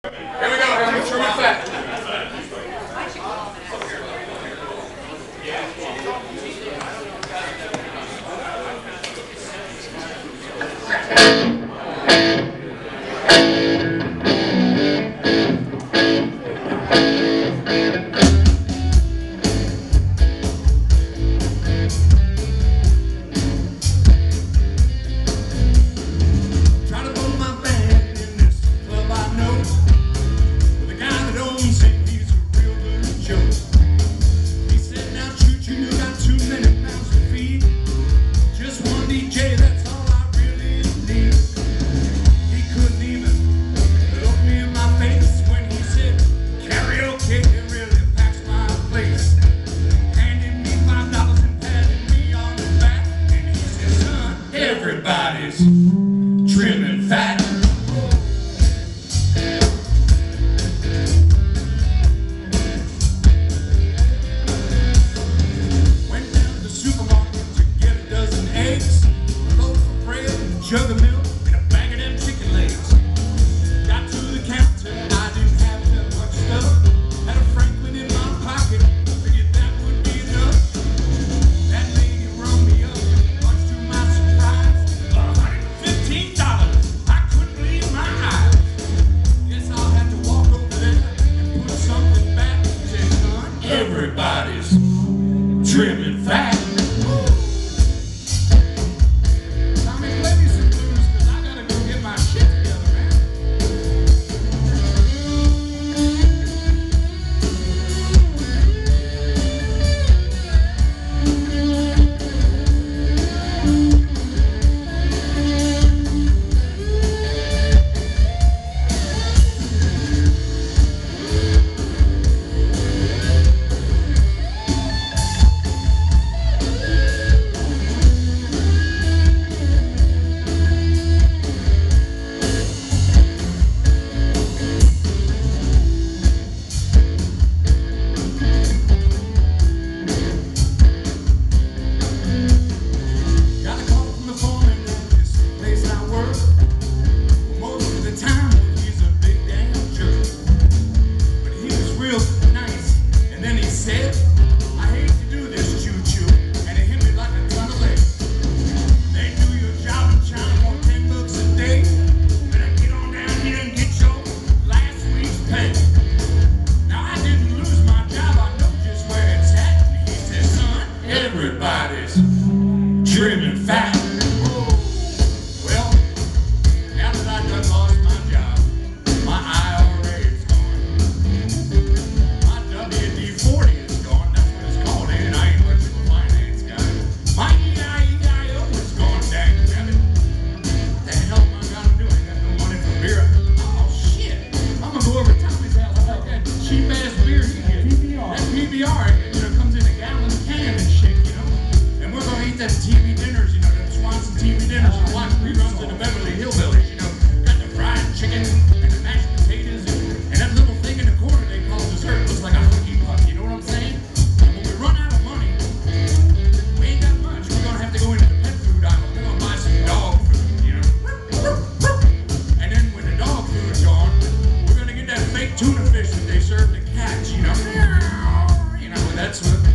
Here we go. Trimm'in fat. Everybody's trimming fat. Went down to the supermarket to get a dozen eggs, a loaf of bread, a jug of milk, and a bag of them chicken legs. Got to the counter, I didn't have that much stuff. Had a Franklin in my pocket, figured that would be enough. That lady rung me up, much to my surprise. $115. I couldn't believe my eyes. Guess I'll have to walk over there and put something back. Said, son, everybody's trimming fat. Tommy, play me some blues, because I gotta go get my shit together, man. Everybody's trimming fat. Well, now that I done lost my job, my IRA is gone. My WD-40 is gone. That's what it's called, and I ain't much of a finance guy. My EIO is gone, dang rabbit. What the hell am I gonna do? I ain't got no money for beer. Oh shit! I'm gonna go over to Tommy's house and like that cheap ass beer he gets. That PBR, comes in a gallon can and shit. We're gonna eat them TV dinners, them Swanson TV dinners, and watch reruns of the Beverly Hillbillies, got the fried chicken and the mashed potatoes and that little thing in the corner they call dessert looks like a hooky puck, you know what I'm saying? And when we run out of money, we ain't got much. We're gonna have to go into the pet food aisle. We're gonna buy some dog food, And then when the dog food's gone, we're gonna get that fake tuna fish that they serve to cats, That's what